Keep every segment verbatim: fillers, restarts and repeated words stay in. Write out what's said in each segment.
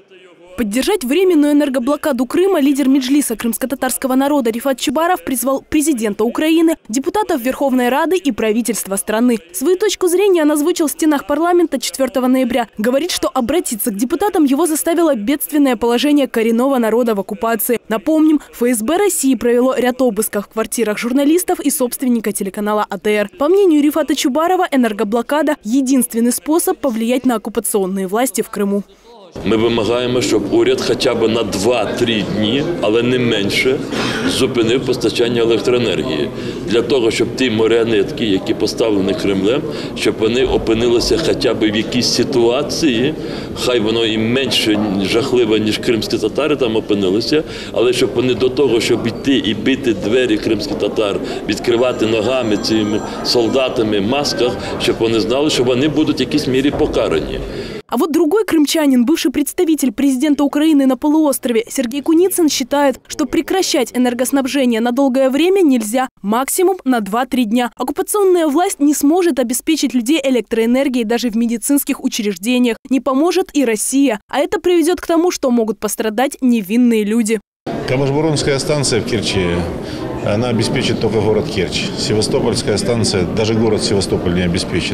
Поддержать временную энергоблокаду Крыма лидер Меджлиса крымско-татарского народа Рифат Чубаров призвал президента Украины, депутатов Верховной Рады и правительства страны. Свою точку зрения он озвучил в стенах парламента четвёртого ноября. Говорит, что обратиться к депутатам его заставило бедственное положение коренного народа в оккупации. Напомним, ФСБ России провело ряд обысков в квартирах журналистов и собственника телеканала А Тэ Эр. По мнению Рифата Чубарова, энергоблокада – единственный способ повлиять на оккупационные власти в Крыму. Ми вимагаємо, щоб уряд хоча б на два-три дні, але не менше, зупинив постачання електроенергії. Для того, щоб ті маріонетки, які поставлені Кремлем, щоб вони опинилися хоча б в якійсь ситуації, хай воно і менше жахливе, ніж кримські татари там опинилися, але щоб вони до того, щоб йти і бити двері кримських татар, відкривати ногами цими солдатами в масках, щоб вони знали, що вони будуть в якійсь мірі покарані. А вот другой крымчанин, бывший представитель президента Украины на полуострове Сергей Куницын, считает, что прекращать энергоснабжение на долгое время нельзя, максимум на два-три дня. Оккупационная власть не сможет обеспечить людей электроэнергией даже в медицинских учреждениях. Не поможет и Россия. А это приведет к тому, что могут пострадать невинные люди. Камыш-Буронская станция в Керчи, она обеспечит только город Керчь. Севастопольская станция, даже город Севастополь не обеспечит.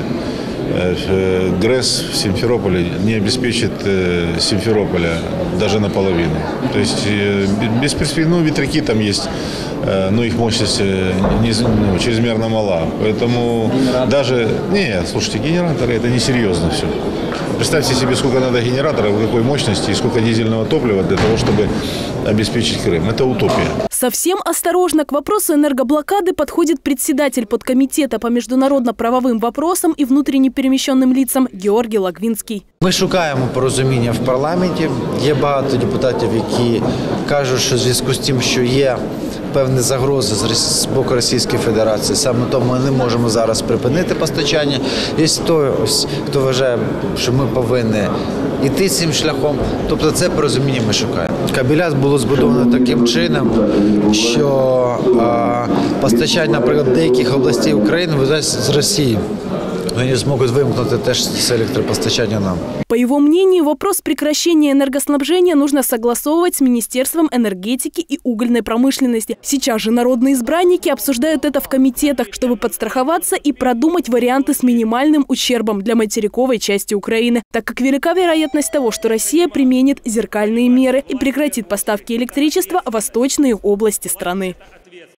ГРЭС в Симферополе не обеспечит Симферополя даже наполовину. То есть бесперспективные, ну, ветряки там есть, но их мощность не, ну, чрезмерно мала. Поэтому даже, не, слушайте, генераторы это несерьезно все. Представьте себе, сколько надо генераторов, какой мощности и сколько дизельного топлива для того, чтобы обеспечить Крым. Это утопия. Совсем осторожно к вопросу энергоблокады подходит председатель подкомитета по международно-правовым вопросам и внутренне перемещенным лицам Георгий Лагвинский. Ми шукаємо порозуміння в парламенті. Є багато депутатів, які кажуть, що в зв'язку з тим, що є певні загрози з боку Російської Федерації, саме тому ми не можемо зараз припинити постачання. Є хтось, хто вважає, що ми повинні йти цим шляхом. Тобто це порозуміння ми шукаємо. Кабеля було збудовано таким чином, що а, постачання, наприклад, деяких областей України везуть з Росії. Они смогут вымкнуть теж с электропостачания нам. По его мнению, вопрос прекращения энергоснабжения нужно согласовывать с Министерством энергетики и угольной промышленности. Сейчас же народные избранники обсуждают это в комитетах, чтобы подстраховаться и продумать варианты с минимальным ущербом для материковой части Украины, так как велика вероятность того, что Россия применит зеркальные меры и прекратит поставки электричества в восточные области страны.